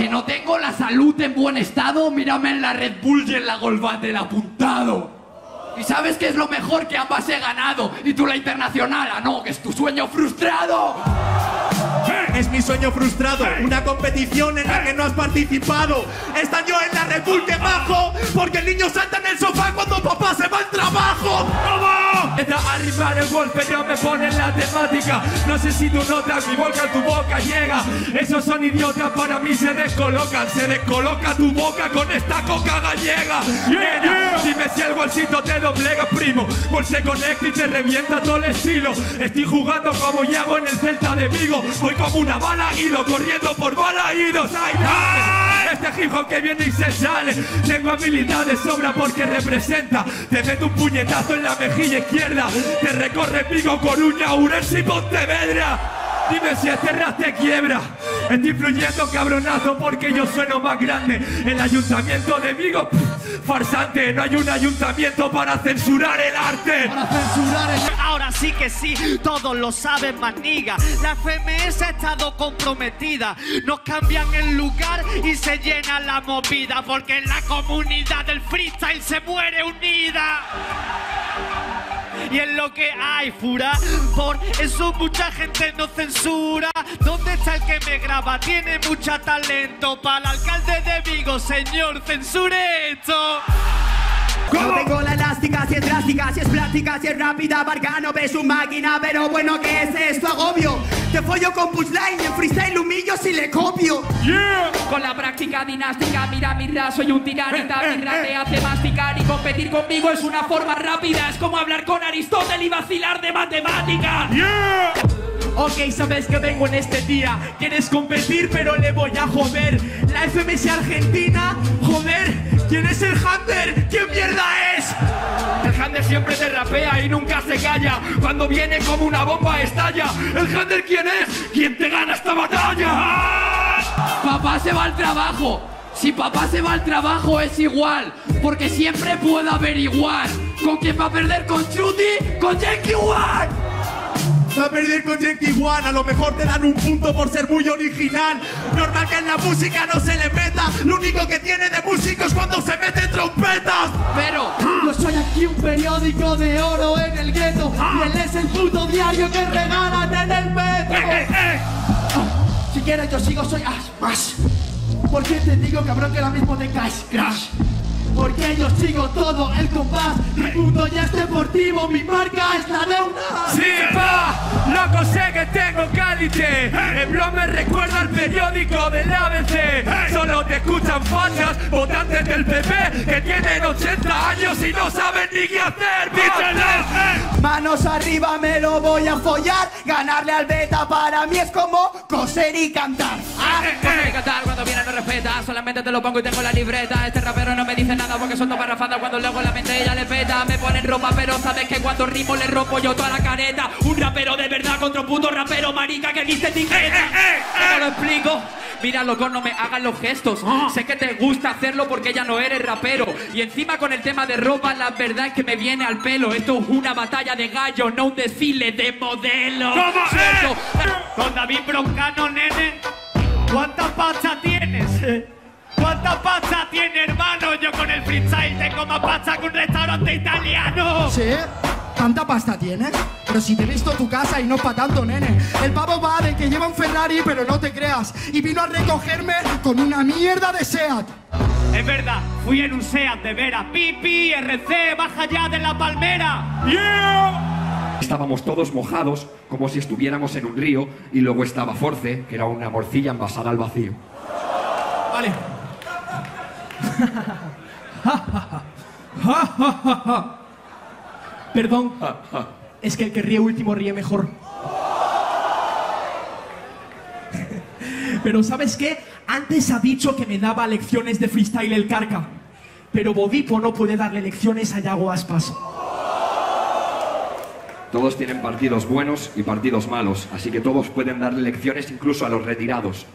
Que no tengo la salud en buen estado, mírame en la Red Bull y en la Golbat del apuntado. ¿Y sabes qué es lo mejor? Que ambas he ganado. Y tú la internacional, ah no, que es tu sueño frustrado. Es mi sueño frustrado, una competición en la que no has participado. Están yo en la Red Bull que bajo, porque el niño salta en el sofá cuando papá se va al trabajo. ¡Vamos! Entra a rimar el golpe, yo me pone en la temática. No sé si tú notas, mi boca a tu boca llega. Esos son idiotas, para mí se descolocan. Se descoloca tu boca con esta coca gallega. Dime si el bolsito te doblega, primo. Pues se conecta y te revienta todo el estilo. Estoy jugando como Yago en el Celta de Vigo. Voy como una bala ido, corriendo por balaídos. Este hip hop que viene y se sale. Tengo habilidad de sobra porque representa. Te meto un puñetazo en la mejilla izquierda. Te recorre Vigo, Coruña, Ourense y Pontevedra. Dime si este rap te quiebra. Estoy fluyendo cabronazo porque yo sueno más grande. El ayuntamiento de Vigo, farsante. No hay un ayuntamiento para censurar el arte. Ahora sí que sí, todos lo saben, maniga. La FMS ha estado comprometida. Nos cambian el lugar y se llena la movida. Porque la comunidad del freestyle se muere unida. Y es lo que hay, fura. Por eso mucha gente no censura. ¿Dónde está el que me graba? Tiene mucho talento. Para el alcalde de Vigo, señor, censure esto. No tengo la elástica, si es drástica, si es plástica, si es rápida, Varga no ves su máquina, pero bueno, ¿qué es esto? Agobio. Te follo con punchline y en freestyle humillo si le copio. Con la práctica dinástica, mira mi rap, soy un tiranita. Mi rap te hace masticar y competir conmigo es una forma rápida. Es como hablar con Aristóteles y vacilar de matemáticas. Ok, sabes que vengo en este día. Quieres competir, pero le voy a joder. La FMS Argentina, joder. ¿Quién es el Hunter? ¿Quién mierda es? El Hunter siempre te rapea y nunca se calla. Cuando viene como una bomba estalla. ¿El Hunter quién es? ¿Quién te gana esta batalla? Papá se va al trabajo. Si papá se va al trabajo es igual, porque siempre puedo averiguar con quién va a perder, con Chuti, con Yankee One. Va a perder con Yankee One, a lo mejor te dan un punto por ser muy original. Normal que en la música no se le meta. Lo único que tiene de músico es cuando se mete trompetas. Pero yo soy aquí un periódico de oro en el gueto. Y él es el puto diario que regalan en el metro. Si quieres yo sigo, soy más. ¿Por qué te digo, cabrón, que ahora mismo te caes? Crash. Porque yo sigo todo el compás. Mi mundo ya es deportivo, mi marca es la de una. Sí, pa, loco sé que tengo calité. El blog me recuerda al periódico del ABC. Solo te escuchan fachas, votantes del PP, que tienen 80 años y no saben ni qué hacer. ¡Díselo! Manos arriba, me lo voy a follar. Ganarle al beta para mí es como coser y cantar. coser y cantar cuando viene no respeta. Solamente te lo pongo y tengo la libreta. Este rapero no me dice nada porque son dos parrafadas. Cuando luego la mente ella le peta. Me ponen ropa pero sabes que cuando rimo le rompo yo toda la careta. Un rapero de verdad contra un puto rapero marica que dice etiqueta. ¿Cómo lo explico? Mira, loco, no me hagan los gestos. Sé que te gusta hacerlo porque ya no eres rapero. Y encima con el tema de ropa, la verdad es que me viene al pelo. Esto es una batalla de gallos, no un desfile de modelos. Con David Broncano, nene. ¿Cuánta pasta tienes? ¿Cuánta pasta tiene, hermano? Yo con el freestyle tengo más pasta que un restaurante italiano. ¿Sí? ¿Tanta pasta tienes? Pero si te he visto tu casa y no pa' tanto, nene. El pavo va de que lleva un Ferrari, pero no te creas. Y vino a recogerme con una mierda de Seat. Es verdad, fui en un Seat de veras. Pipi, RC, baja ya de la palmera. ¡Yeah! Estábamos todos mojados, como si estuviéramos en un río, y luego estaba Force, que era una morcilla envasada al vacío. Vale. Perdón, es que el que ríe último ríe mejor. Pero ¿sabes qué? Antes ha dicho que me daba lecciones de freestyle el Carca, pero Bodipo no puede darle lecciones a Yago Aspas. Todos tienen partidos buenos y partidos malos, así que todos pueden darle lecciones incluso a los retirados.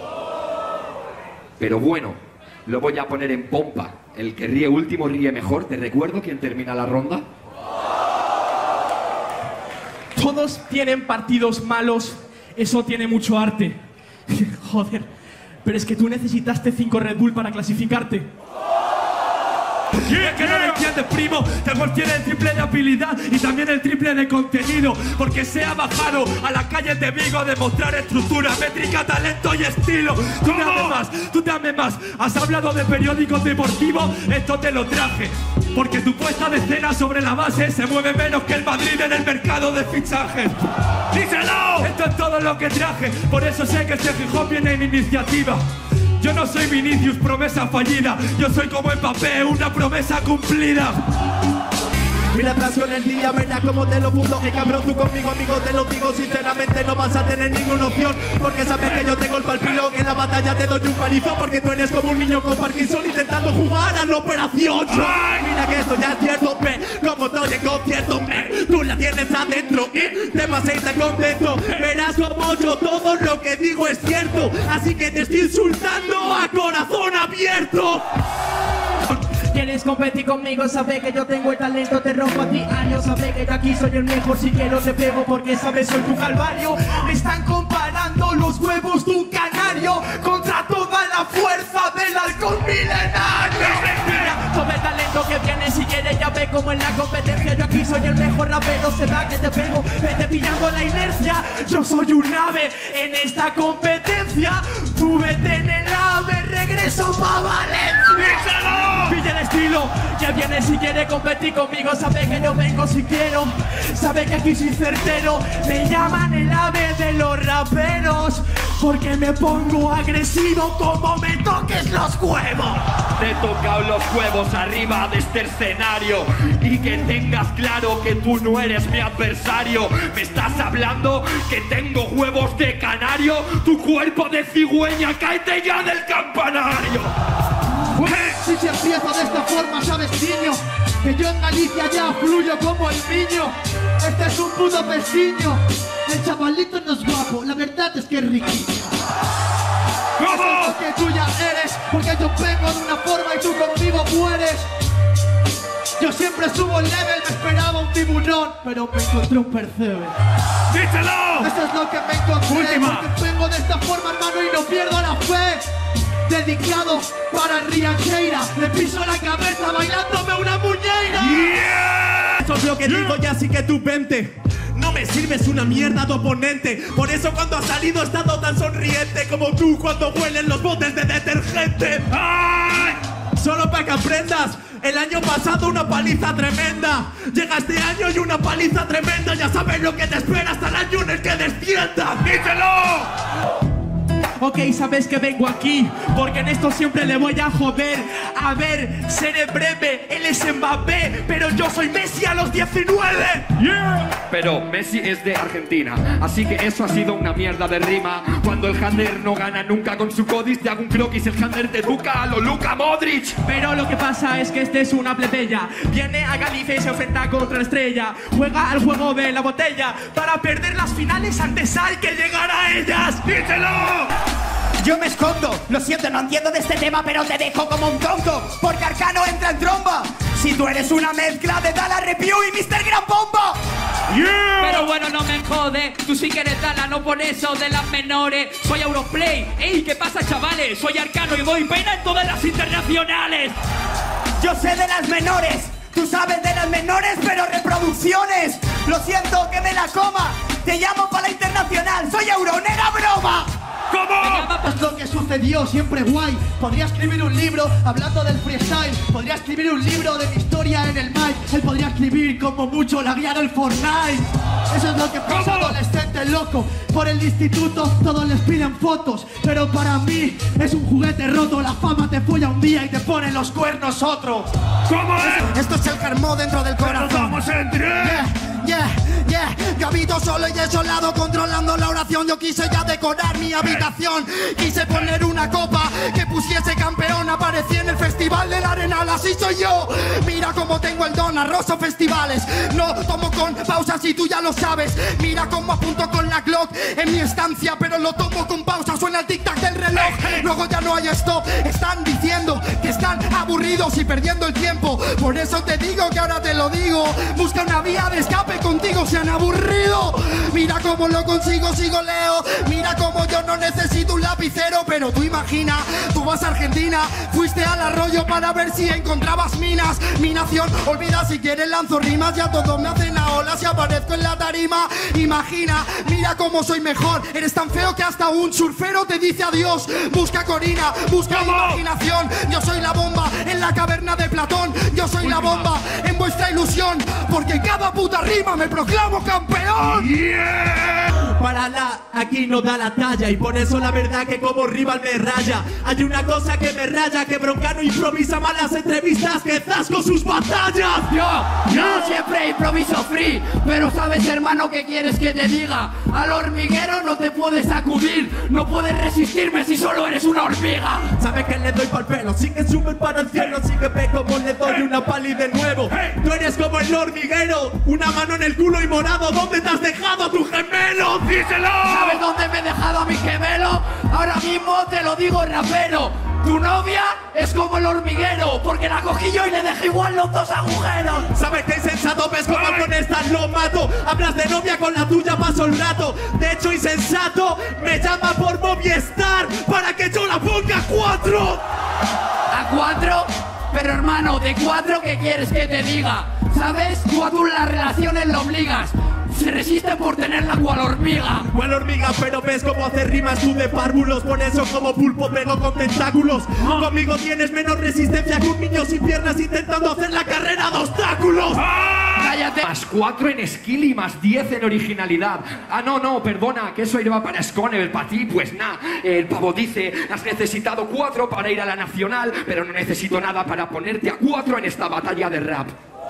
Pero bueno, lo voy a poner en pompa. El que ríe último ríe mejor. ¿Te recuerdo quién termina la ronda? Todos tienen partidos malos, eso tiene mucho arte. Joder, Pero es que tú necesitaste 5 Red Bull para clasificarte. Es que no lo entiendes, primo. Tengo el triple de habilidad y también el triple de contenido, porque se ha bajado a la calle de Vigo a demostrar estructura, métrica, talento y estilo. Tú dame más. Has hablado de periódicos deportivos, esto te lo traje, porque tu puesta de escena sobre la base se mueve menos que el Madrid en el mercado de fichajes. ¡Díselo! Esto es todo lo que traje, por eso sé que este Gijón viene en iniciativa. Yo no soy Vinicius, promesa fallida. Yo soy como Mbappé, una promesa cumplida. Mira atrás con el día, verás cómo te lo fundo. Que cabrón, tú conmigo, amigo, te lo digo sinceramente, no vas a tener ninguna opción, porque sabes que yo tengo el palpilón. En la batalla te doy un palizón, porque tú eres como un niño con Parkinson intentando jugar a la operación. Mira que esto ya es cierto, como estoy en concierto, tú la tienes adentro y te vas a ir tan contento. Verás como yo todo lo que digo es cierto, así que te estoy insultando a corazón abierto. ¿Quieres competir conmigo? Sabes que yo tengo el talento, te rompo a diario. Sabes que yo aquí soy el mejor, si quiero te pego porque sabes soy tu calvario. Me están comparando los huevos de un canario contra toda la fuerza del halcón milenario. Mira, todo el talento que viene, si quieres ya ve como en la competencia. Yo aquí soy el mejor rapero, se da que te pego, vete pillando la inercia. Yo soy un ave en esta competencia, tú vete en el ave, regreso pa' Valencia. Pilla el estilo, ya viene si quiere competir conmigo. Sabe que yo vengo si quiero, sabe que aquí soy certero. Me llaman el ave de los raperos, porque me pongo agresivo como me toques los huevos. Te he tocado los huevos arriba de este escenario, y que tengas claro que tú no eres mi adversario. Me estás hablando que tengo huevos de canario, tu cuerpo de cigüeña, cáete ya del campanario. Si se empieza de esta forma, sabes, niño, que yo en Galicia ya fluyo como el niño. Este es un puto pestiño. El chavalito no es guapo, la verdad es que es riquillo. Eso es lo que tú ya eres, porque yo vengo de una forma y tú conmigo mueres. Yo siempre subo el level, me esperaba un tiburón, pero me encontré un percebe. ¡Díselo! Eso es lo que me encontré. Última. Porque vengo de esta forma, hermano, y no pierdo la fe. Dedicado para Riancheira, le piso la cabeza bailándome una muñeira. Yeah. Eso es lo que digo, ya sí que tú vente. No me sirves una mierda tu oponente. Por eso cuando has salido he estado tan sonriente como tú cuando huelen los botes de detergente. ¡Ay! Solo para que aprendas, el año pasado una paliza tremenda. Llega este año y una paliza tremenda. Ya sabes lo que te espera hasta el año en el que desciendas. ¡Díselo! Ok, sabes que vengo aquí, porque en esto siempre le voy a joder. A ver, seré breve, él es Mbappé, pero yo soy Messi a los 19. Yeah. Pero Messi es de Argentina, así que eso ha sido una mierda de rima. Cuando el Hander no gana nunca con su codis, te hago un croquis, el Hander te educa a lo Luka Modric. Pero lo que pasa es que este es una plebeya, viene a Galicia y se enfrenta contra la estrella. Juega al juego de la botella para perder las finales antes hay que llegar a ellas. ¡Díselo! Yo me escondo, lo siento, no entiendo de este tema, pero te dejo como un tonto, porque Arcano entra en tromba. Si tú eres una mezcla de Dala Review y Mr. Gran Bomba. Yeah. Pero bueno, no me jode, tú sí que eres Dala, no por eso de las menores. Soy Europlay, ey, ¿qué pasa, chavales? Soy Arcano y doy pena en todas las internacionales. Yo sé de las menores, tú sabes de las menores, pero reproducciones. Lo siento, que me la coma. Te llamo para la internacional, soy Euronera Broma. ¿Cómo? Es lo que sucedió, siempre guay. Podría escribir un libro hablando del freestyle. Podría escribir un libro de mi historia en el mic. Él podría escribir como mucho la guía del Fortnite. Eso es lo que pasa, adolescente loco. Por el instituto todos les piden fotos, pero para mí es un juguete roto. La fama te folla un día y te pone los cuernos otro. ¿Cómo es? Esto es el germo dentro del corazón. Pero vamos a entrar. Yeah. Yo habito solo y desolado, controlando la oración. Yo quise ya decorar mi habitación. Quise poner una copa que pusiese campeón. Aparecí en el Festival del Arenal, así soy yo. Mira cómo cómo tengo el don, arroso festivales. No tomo con pausas y tú ya lo sabes. Mira cómo apunto con la Glock en mi estancia, pero lo tomo con pausa, suena el tic-tac del reloj. Luego ya no hay stop, están diciendo que están aburridos y perdiendo el tiempo. Por eso te digo que ahora te lo digo, busca una vía de escape, contigo se han aburrido. Mira cómo lo consigo, sigo leo. Mira cómo yo no necesito un lapicero, pero tú imagina, tú vas a Argentina, fuiste al arroyo para ver si encontrabas minas. Mi nación, olvida si quieres lanzo rimas, ya todos me hacen a olas y aparezco en la tarima. Imagina, mira cómo soy mejor, eres tan feo que hasta un surfero te dice adiós. Busca Corina, busca imaginación, yo soy la bomba en la caverna de Platón. Yo soy la bomba en vuestra ilusión, porque en cada puta rima me proclamo campeón. Para la, aquí no da la talla, y por eso la verdad que como rival me raya. Hay una cosa que me raya, que Broncano improvisa más las entrevistas que Zasco sus batallas. Yo siempre improviso free, pero sabes, hermano, ¿qué quieres que te diga? Al hormiguero no te puedes sacudir, no puedes resistirme si solo eres una hormiga. Sabe que le doy pa'l pelo, sí que sube para el cielo, sí que ve como le doy una pali de nuevo. Tú eres como el hormiguero, una mano en el culo y morado. ¿Dónde te has dejado a tu gemelo? ¡Díselo! ¿Sabes dónde me he dejado a mi gemelo? Ahora mismo te lo digo, rapero. Tu novia es como el hormiguero, porque la cogí yo y le dejé igual los dos agujeros. ¿Sabes qué insensato? ¿Ves cómo con esta lo mato? Hablas de novia, con la tuya paso el rato. De hecho, insensato, me llama por Movistar para que yo la ponga a 4. ¿A 4? Pero hermano, ¿de 4 qué quieres que te diga? ¿Sabes? Tú a las relaciones lo obligas. Se resiste por tenerla cual hormiga. Cual hormiga, pero ves cómo hacer rimas tú de párvulos. Por eso como pulpo pego con tentáculos. Conmigo tienes menos resistencia que un niño sin piernas intentando hacer la carrera de obstáculos. Cállate. Más 4 en skill y más 10 en originalidad. Ah, no, perdona, que eso iba para Sconel, para ti, pues nada. El pavo dice, has necesitado 4 para ir a la nacional, pero no necesito nada para ponerte a 4 en esta batalla de rap.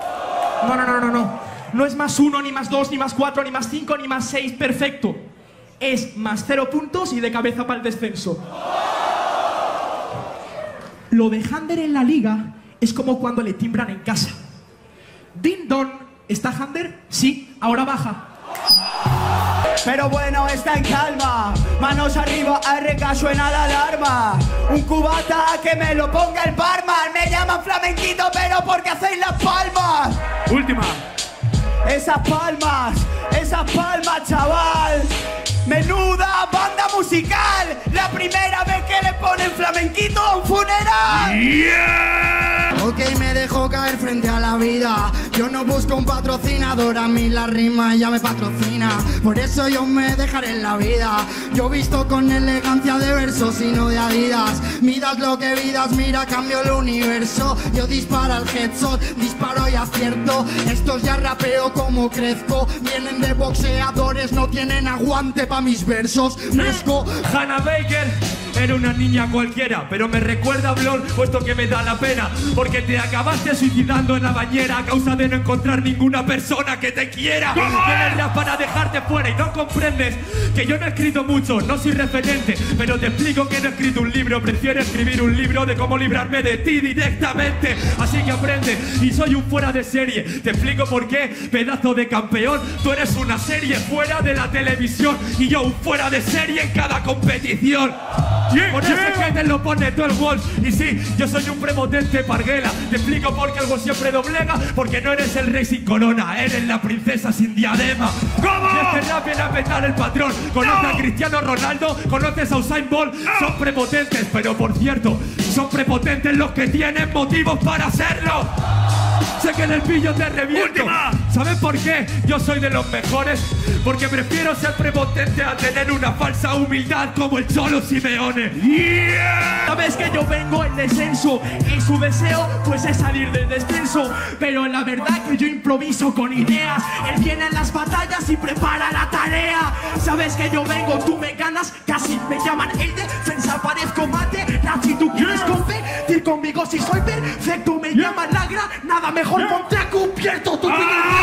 No. No es más 1, ni más 2, ni más 4, ni más 5, ni más 6, perfecto. Es más 0 puntos y de cabeza para el descenso. Lo de Hander en la liga es como cuando le timbran en casa. Din don, ¿está Hander? Sí, ahora baja. Pero bueno, está en calma, manos arriba, arreca, suena la alarma. Un cubata que me lo ponga el barman. Me llaman flamenquito, pero porque hacéis las palmas. Última. Esas palmas, chaval. Menuda banda musical. La primera vez que le ponen flamenquito a un funeral. Ok, me dejo caer frente a la vida. Yo no busco un patrocinador, a mí la rima ya me patrocina. Por eso yo me dejaré en la vida. Yo visto con elegancia de versos y no de Adidas. Miras lo que vidas, mira, cambio el universo. Yo disparo al headshot, disparo y acierto. Estos ya rapeo como crezco. Vienen de boxeadores, no tienen aguante pa' mis versos. Fresco. Hannah Baker era una niña cualquiera, pero me recuerda a Blon, puesto que me da la pena, porque te acabaste suicidando en la bañera a causa de no encontrar ninguna persona que te quiera. Tienes para dejarte fuera y no comprendes que yo no he escrito mucho, no soy referente, pero te explico que no he escrito un libro. Prefiero escribir un libro de cómo librarme de ti directamente. Así que aprende, y soy un fuera de serie. Te explico por qué, pedazo de campeón. Tú eres una serie fuera de la televisión y yo un fuera de serie en cada competición. Por eso es que te lo pone todo el Wolf. Y sí, yo soy un prepotente parguela. Te explico por qué el Wolf siempre doblega. Porque no eres el rey sin corona, eres la princesa sin diadema. ¿Cómo? Y este rap viene a petar el patrón. Conoces a Cristiano Ronaldo, conoces a Usain Bolt. Son prepotentes, pero por cierto, son prepotentes los que tienen motivos para hacerlo. Sé que en el pillo te reviento. ¿Sabes por qué? Yo soy de los mejores. Porque prefiero ser prepotente a tener una falsa humildad como el Cholo Simeone. Sabes que yo vengo en descenso y su deseo pues es salir del descenso. Pero la verdad que yo improviso con ideas. Él viene en las batallas y prepara la tarea. Sabes que yo vengo, tú me ganas, casi me llaman el defensa, parezco mate. Si tú quieres competir conmigo, si soy perfecto, me llaman la gran. Nada mejor ponte a cubierto, tú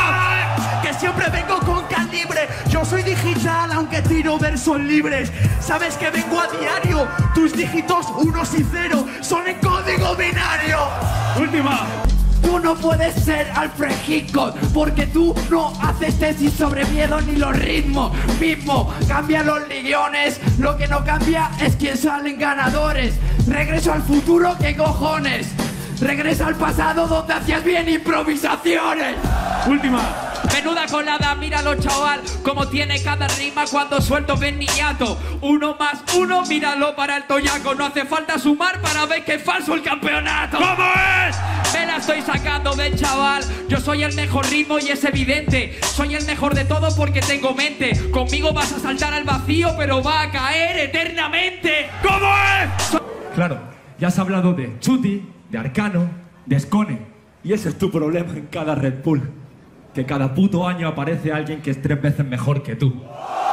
que siempre vengo con calibre. Yo soy digital, aunque tiro versos libres. Sabes que vengo a diario, tus dígitos 1 y 0 son en código binario. Última. Tú tú no puedes ser Alfred Hitchcock, porque tú no haces tesis sobre miedo ni los ritmos. Mismo, cambia los guiones, lo que no cambia es quién salen ganadores. Regreso al futuro, ¿qué cojones? Regresa al pasado donde hacías bien improvisaciones. Última. Menuda colada, míralo chaval, como tiene cada rima cuando suelto ven niñato. 1 más 1, míralo para el toyaco. No hace falta sumar para ver que es falso el campeonato. ¿Cómo es? Me la estoy sacando del chaval. Yo soy el mejor ritmo y es evidente. Soy el mejor de todo porque tengo mente. Conmigo vas a saltar al vacío, pero va a caer eternamente. ¿Cómo es? Claro, ya has hablado de Chuti, de Arcano, de Skone. Y ese es tu problema en cada Red Bull. Que cada puto año aparece alguien que es 3 veces mejor que tú.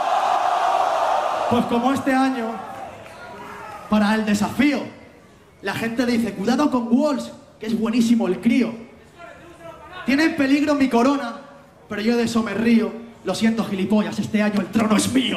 Pues como este año, para el desafío, la gente dice, cuidado con Walls, que es buenísimo el crío. Tiene en peligro mi corona, pero yo de eso me río. Lo siento, gilipollas, este año el trono es mío.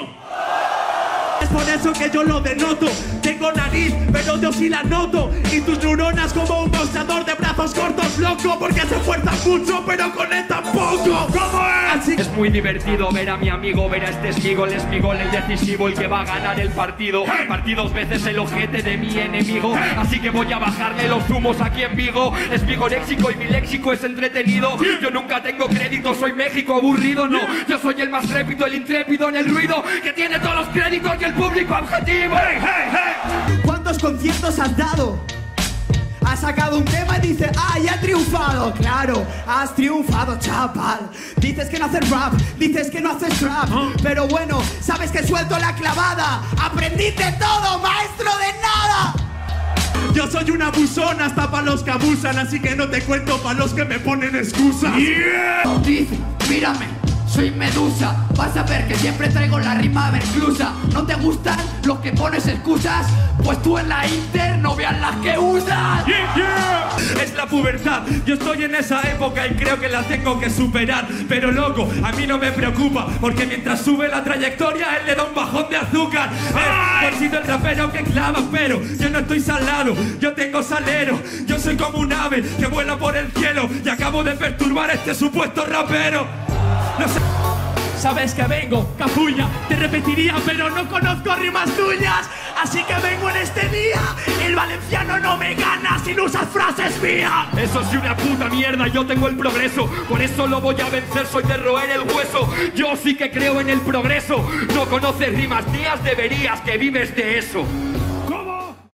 Es por eso que yo lo denoto. Tengo nariz, pero yo sí la noto. Y tus neuronas como un boxeador de brazos cortos, loco. Porque se esfuerzan mucho, pero conectan poco. ¿Cómo es? Así Es muy divertido ver a mi amigo, ver a este Smigol. Es mi gol el decisivo, el que va a ganar el partido. Partí 2 veces el ojete de mi enemigo. Así que voy a bajarle los humos aquí en Vigo. Es vigoréxico y mi léxico es entretenido. Yo nunca tengo crédito, soy México aburrido, no. Yo soy el más trépido, el intrépido en el ruido, que tiene todos los créditos y el público objetivo. Hey, hey, hey. ¿Cuántos conciertos has dado? Has sacado un tema y dices, ¡ah, ya he triunfado! Claro, has triunfado, chaval. Dices que no haces rap, dices que no haces trap. Pero bueno, sabes que suelto la clavada. Aprendiste todo, maestro de nada. Yo soy un abusón hasta para los que abusan. Así que no te cuento para los que me ponen excusas. Dice, mírame, soy Medusa. Vas a ver que siempre traigo la rima verclusa. ¿No te gustan los que pones excusas? Pues tú en la Inter no veas las que usas. Es la pubertad, yo estoy en esa época y creo que la tengo que superar. Pero loco, a mí no me preocupa, porque mientras sube la trayectoria él le da un bajón de azúcar. Por si el rapero que clava, pero yo no estoy salado, yo tengo salero. Yo soy como un ave que vuela por el cielo y acabo de perturbar a este supuesto rapero. No sé. Sabes que vengo, capulla, te repetiría, pero no conozco rimas tuyas. Así que vengo en este día. El valenciano no me gana si no usas frases mías. Eso sí, una puta mierda, yo tengo el progreso. Por eso lo voy a vencer, soy de roer el hueso. Yo sí que creo en el progreso. No conoces rimas mías, deberías, que vives de eso.